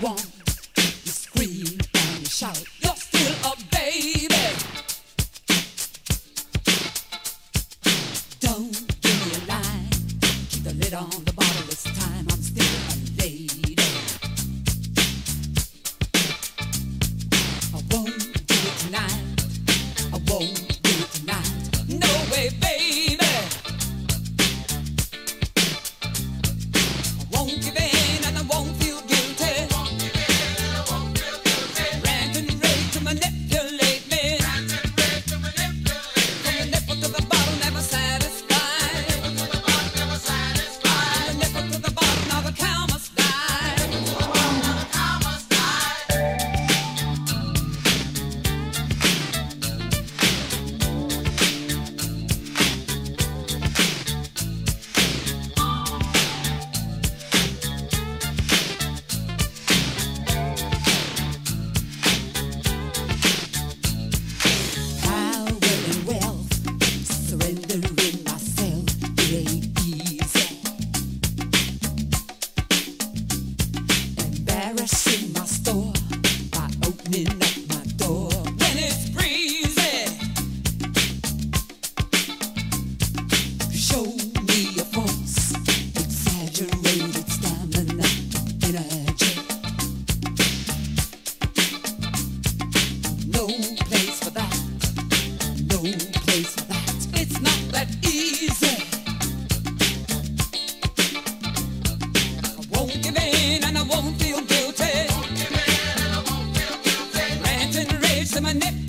want, you scream and you shout. You're still a baby. Don't give me a line. Keep the lid on the bottle this time. I'm still a lady. I won't do it tonight. I won't do it tonight. No way, baby. I won't give in and I won't feel guilty. Rant and rage to manipulate me. From the nipple to the bottle, never satisfied. From the nipple to the bottle, now the cow must die. Power and wealth, surrendering myself, it ain't easy. Embarrassing my store by opening up my door when it's breezy. Show me a force, exaggerated stamina, energy. No place for that. No place for that. It's not that easy. I won't give in and I won't feel guilty. Rant and rage to manipulate.